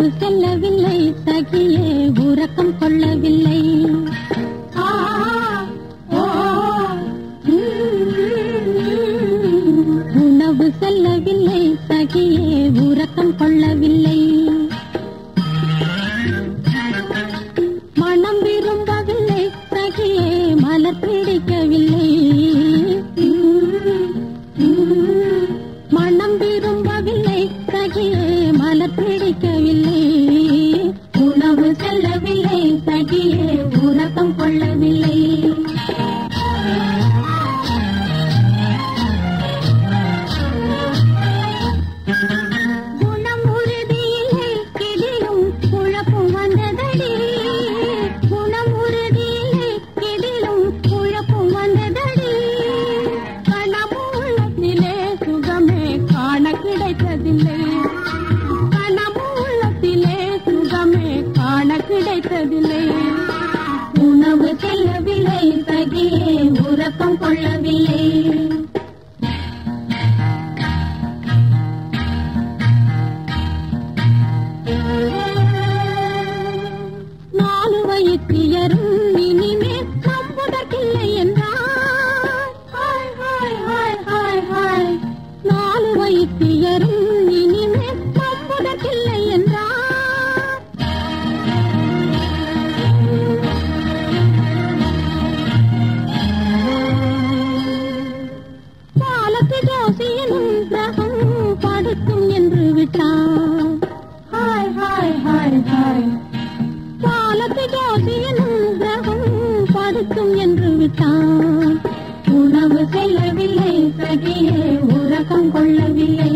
உணவு செல்லவில்லை சகியே உறக்கம் கொள்ளவில்லை. உணவு செல்லவில்லை சகியே உறக்கம் கொள்ளவில்லை. மனம் விரும்பவில்லை சகியே மலர் பிடிக்கவில்லை. மனம் விரும்பவில்லை சகியே மலர் பிடிக்கவில்லை. உணவு செல்லவில்லை சகியே உறக்கம் கொள்ளவில்லை. குணம் உறுதியில்லை கிடிலும் குழப்பம் வந்ததடி. குணம் உறுதியில்லை கிடிலும் குழப்பம் வந்ததடி. கனமுள்ளத்திலே சுகமே காண கிடைத்ததில்லை. கனமுள்ளத்திலே சுகமே காண கிடைத்ததில்லை. உணவு செல்லவில்லை சகியே உறக்கம் கொள்ளவில்லை. நாலு வயிற்றியரும் இனிமே நம்புவதற்கில்லை என்றார். நாலு வயிற்றியரும் இனிமே நம்புவதற்கில்லை என்றார். பாலத்து ஜோசியனும் கிரகம் படுத்தும் என்று விட்டார். பாலத்து ஜோசியனும் கிரகம் படுத்தும் என்று விட்டான். உணவு செல்லவில்லை சகியே உறக்கம் கொள்ளவில்லை.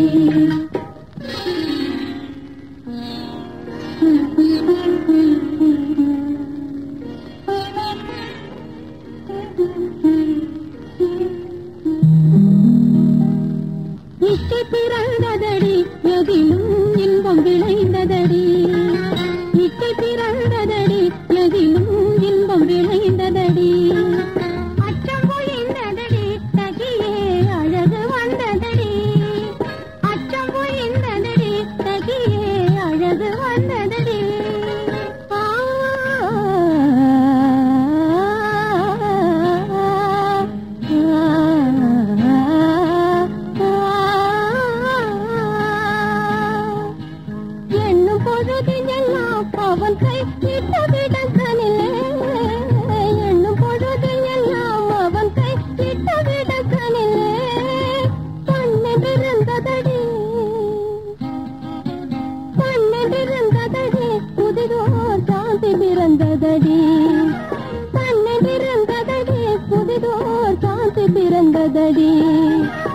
இச்சை பிறந்ததடி எதிலும் இன்பம் விளைந்ததடி. இச்சை பிறந்ததடி எதிலும் இன்பம் விளைந்ததடி. அச்சம் ஒழிந்ததடி சகியே அழகு வந்ததடி. அச்சம் ஒழிந்ததடி சகியே அழகு வந்ததடி. எண்ணும் பொழுதில் எல்லாம் அவன் கை விட்டவிடக்கனிலே. எண்ணும் பொழுதில் எல்லாம் அவன் கை விட்டவிடக்கனிலே. கண்ணை பிறந்ததடி கண்ணை பிறந்ததடி புதிதோர் சாந்தி பிறந்ததடி. கண்ணை பிறந்ததடி புதிதோர் சாந்தி பிறந்ததடி.